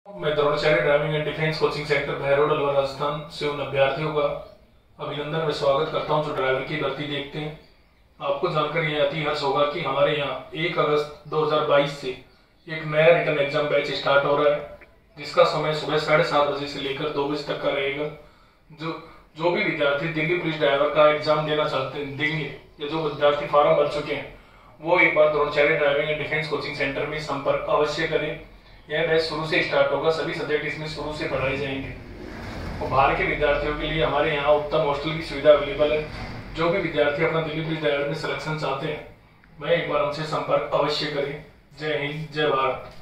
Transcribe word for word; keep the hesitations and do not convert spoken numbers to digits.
मैं Dronacharya driving and defence coaching centre Behror Alwar Rajasthan से उन अभ्यर्थियों का अभिनंदन व स्वागत करता हूं जो ड्राइवर की भर्ती देखते हैं। आपको जानकर यह अति हर्ष होगा कि हमारे यहाँ एक अगस्त दो हज़ार बाईस से एक नया रिटर्न एग्जाम बैच स्टार्ट हो रहा है, जिसका समय सुबह साढ़े सात बजे से लेकर दो बजे तक का रहेगा। जो जो भी विद्यार्थी दिल्ली पुलिस ड्राइवर का एग्जाम देना चाहते हैं देंगे या जो विद्यार्थी फॉर्म भर चुके हैं वो एक बार Dronacharya driving and defence coaching centre में संपर्क अवश्य करें। यह बैच शुरू से स्टार्ट होगा, सभी सब्जेक्ट इसमें शुरू से पढ़ाए जाएंगे और बाहर के विद्यार्थियों के लिए हमारे यहाँ उत्तम हॉस्टल की सुविधा अवेलेबल है। जो भी विद्यार्थी अपना दिल्ली पुलिस ड्राइवर में सिलेक्शन चाहते हैं वह एक बार हमसे संपर्क अवश्य करें। जय हिंद, जय भारत।